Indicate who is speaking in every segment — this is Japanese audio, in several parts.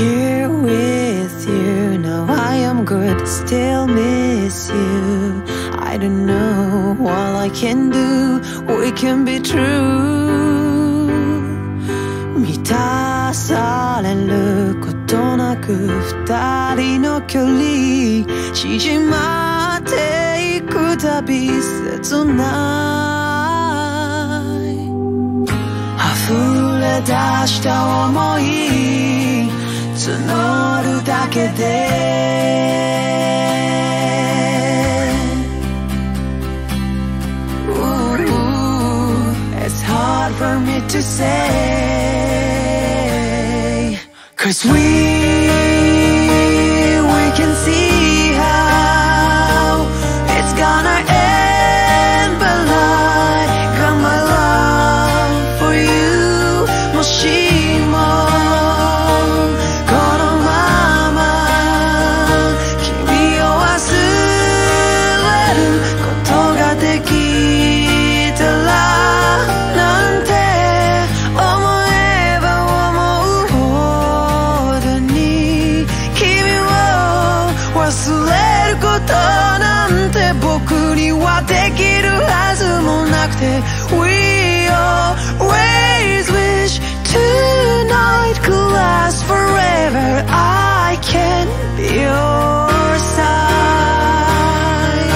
Speaker 1: here with you. Now I am good, still miss you. I don't know what I can do. We can be true. 満たされることなく二人の距離縮まっていくたび切ない溢れ出した想い募るだけでIt's hard for me to say 'Cause we can see how it's gonna end But like my love for you もしもこのまま君を忘れることができたらできるはずもなくて We always wish tonight could last forever I can be your side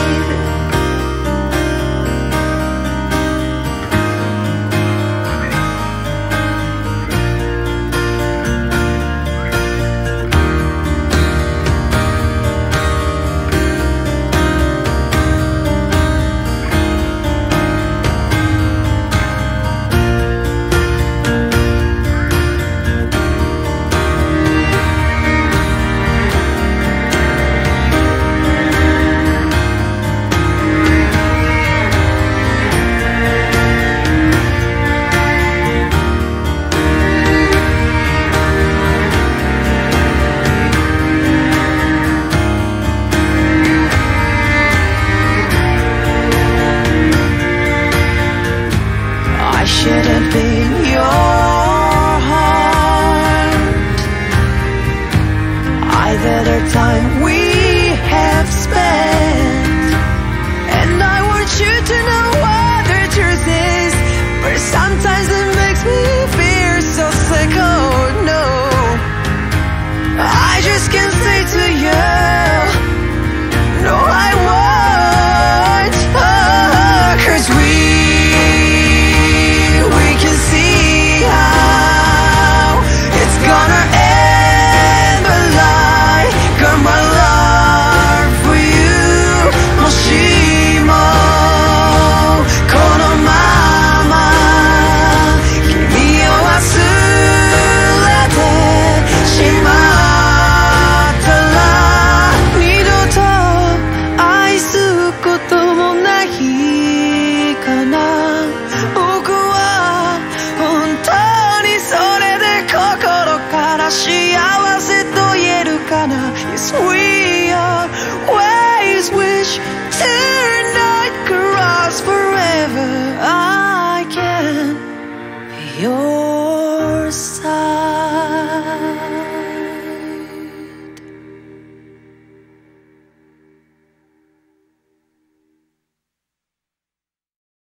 Speaker 1: Shouldn't be your heart Either the time we have spent And I want you to know what the truth is But sometimes it makes me feel so sick, oh no I just can't say to you No, I won't 'Cause we can see how it's gonna end But like my love for you もしもこのまま君を忘れてしまったら二度と愛すこともないかな幸せと言えるかな Yes, we always wish tonight could last forever I can be yours